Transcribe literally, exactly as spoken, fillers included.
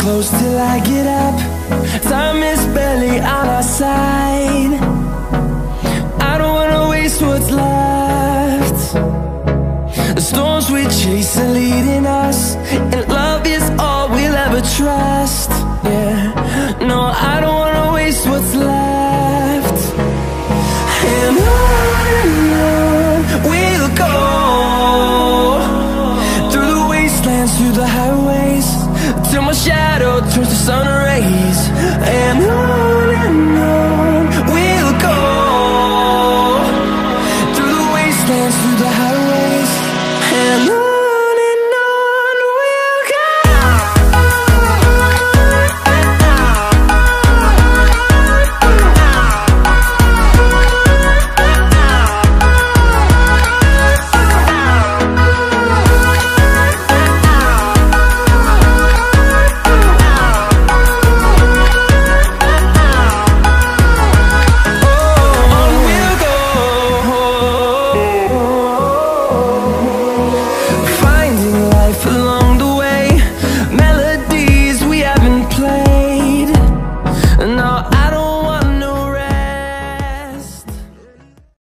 close till I get up. Time is barely on our side. I don't wanna waste what's left. The storms we chase are leading us.